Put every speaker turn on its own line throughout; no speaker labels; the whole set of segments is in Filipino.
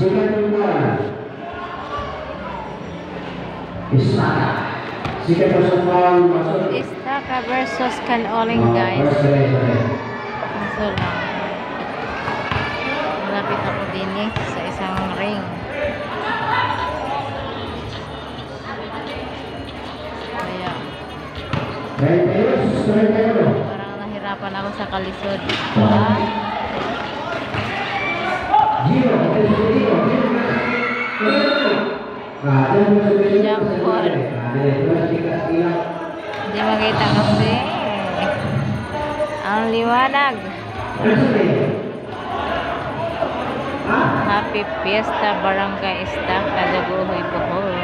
Istaka versus Kanoling, guys. Kaso lang, malapit ako din sa isang ring. Kaya parang nahirapan ako sa kalisod. Jump ball. Hindi makita kasi ang liwanag. Happy Fiesta Barangay Istaka, Daguhoy, Bohol.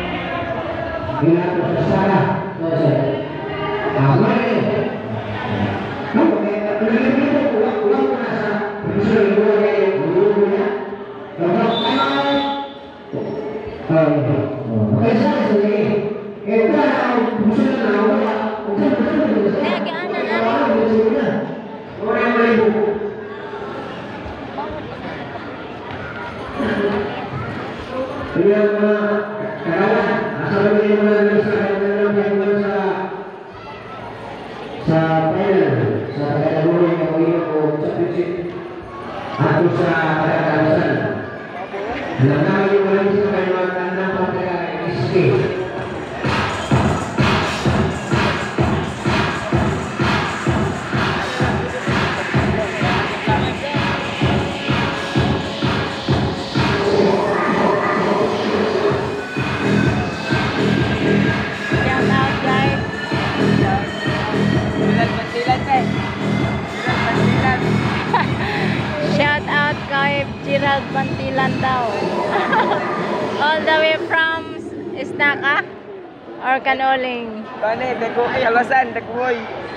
Shout out kay Gerald Bantilan daw. All the way from Istaka or Kanoling.
Kani, Daguhoy, Alasan, Daguhoy.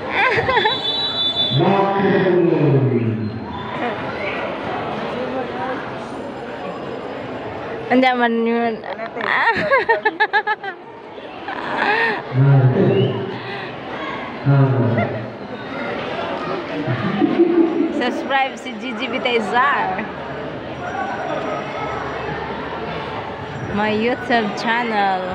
Hindi man yun. Subscribe si Gigi Vitaizar, my YouTube channel.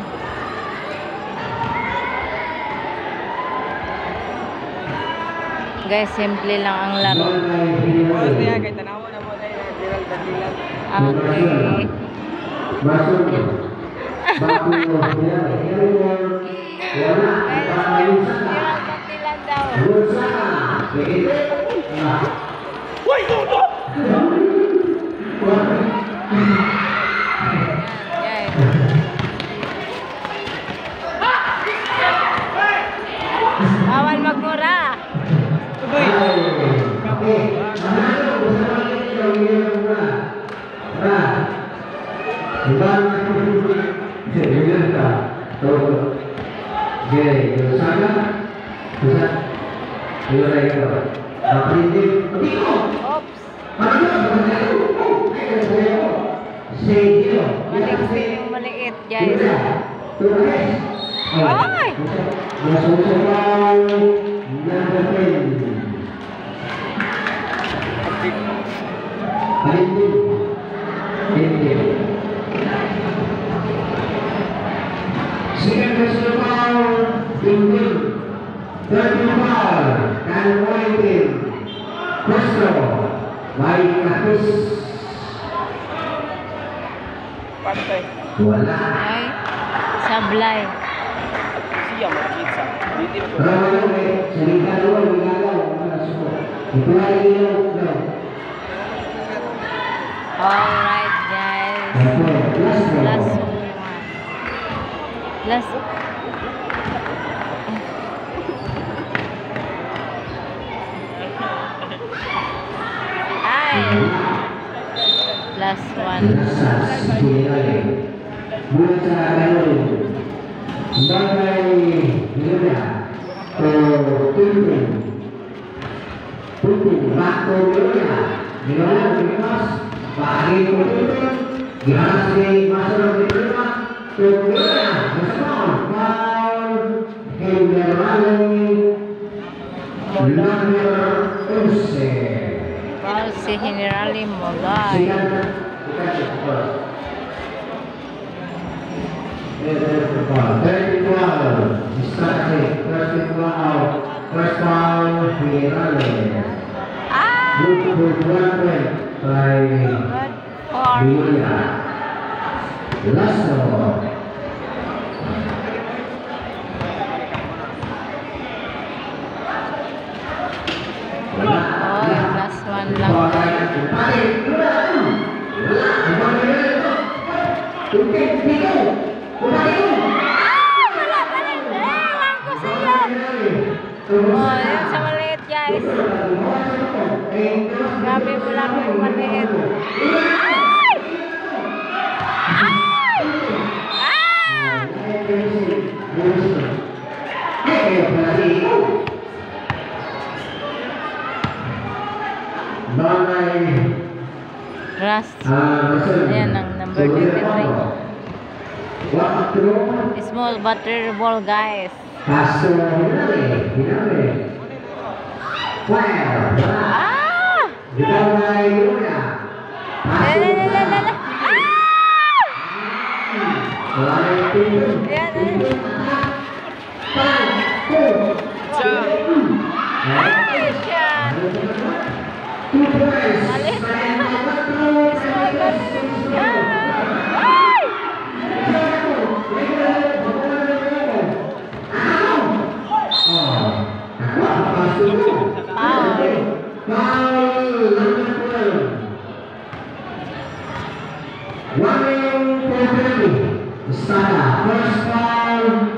Guys, simple lang ang laro. Okay. Bawal magmura. Maliit, guys. Ay!
Wala.
Ay, sablay.
Siya makikita. Hindi mo.
Alright, guys. Last one. Last. Ay. Last one. Paul si Generali Molay.
First foul, Figueroa. Good one by
Good for
Julia. Lasso.
oh, yung last one lang. Wala pa rin. Ewan ko sa'yo. Oh, yun sa maliit, guys. Grabe mo lang yung maliit. Ay! Ay! Ah! Rust. Ayan ang number 23. Small butter ball, guys.
Paso
Ah! Lalalala. Ayan, ayan. Ay, siya. Mali. Small butter. Ay!
First foul,